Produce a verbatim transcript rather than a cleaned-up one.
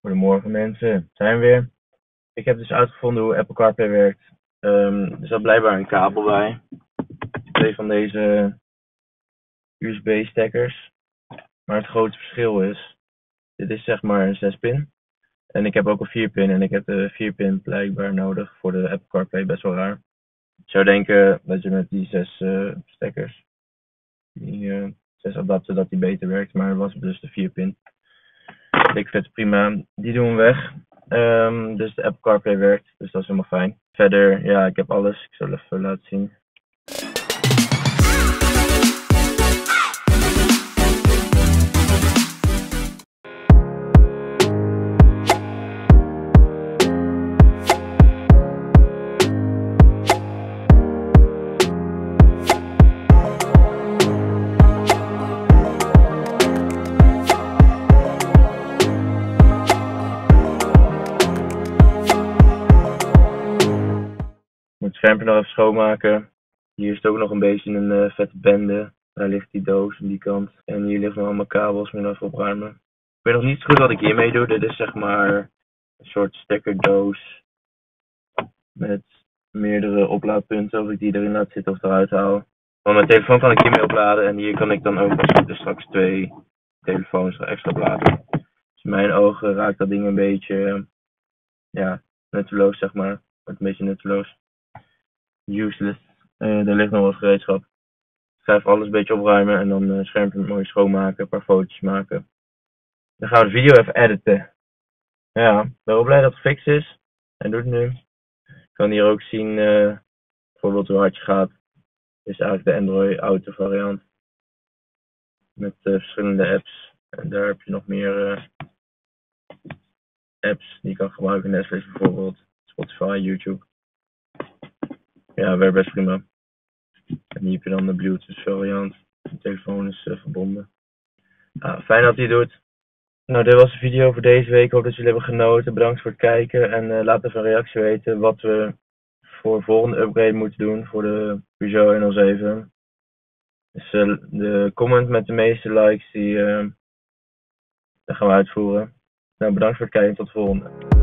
Goedemorgen mensen, zijn we weer. Ik heb dus uitgevonden hoe Apple CarPlay werkt. Um, er zat blijkbaar een kabel bij. Twee van deze U S B stekkers. Maar het grootste verschil is, dit is zeg maar een zes pin. En ik heb ook een vier pin en ik heb de vier pin blijkbaar nodig voor de Apple CarPlay, best wel raar. Ik zou denken dat je met die zes uh, stekkers, die uh, zes adapter, dat die beter werkt. Maar het was dus de vier pin. Ik vind het prima, die doen we weg. Um, dus de Apple CarPlay werkt, dus dat is helemaal fijn. Verder, ja, ik heb alles. Ik zal even laten zien. Ik moet het schermpje nog even schoonmaken. Hier is het ook nog een beetje een uh, vette bende. Daar ligt die doos aan die kant. En hier liggen nog allemaal kabels, moet ik nog even opruimen. Ik weet nog niet zo goed wat ik hiermee doe. Dit is zeg maar een soort stekkerdoos. Met meerdere oplaadpunten. Of ik die erin laat zitten of eruit haal. Want mijn telefoon kan ik hiermee opladen. En hier kan ik dan ook als het is straks twee telefoons extra opladen. Dus in mijn ogen raakt dat ding een beetje, ja, nutteloos zeg maar. Wordt een beetje nutteloos. Useless. Uh, er ligt nog wat gereedschap. Ik ga even alles een beetje opruimen en dan uh, schermpje mooi schoonmaken, een paar foto's maken. Dan gaan we de video even editen. Ja, ik ben wel blij dat het gefixt is. Hij doet het nu. Ik kan hier ook zien, uh, bijvoorbeeld hoe hard je gaat. Dit is eigenlijk de Android Auto variant. Met uh, verschillende apps. En daar heb je nog meer uh, apps die je kan gebruiken. Netflix bijvoorbeeld, Spotify, YouTube. Ja, werkt best prima. En hier heb je dan de Bluetooth variant. De telefoon is uh, verbonden. Ah, fijn dat hij het doet. Nou, dit was de video voor deze week. Ik hoop dat jullie hebben genoten. Bedankt voor het kijken. En uh, laat even een reactie weten wat we voor de volgende upgrade moeten doen voor de Peugeot honderdzeven. Dus uh, de comment met de meeste likes, die uh, dat gaan we uitvoeren. Nou, bedankt voor het kijken. Tot de volgende.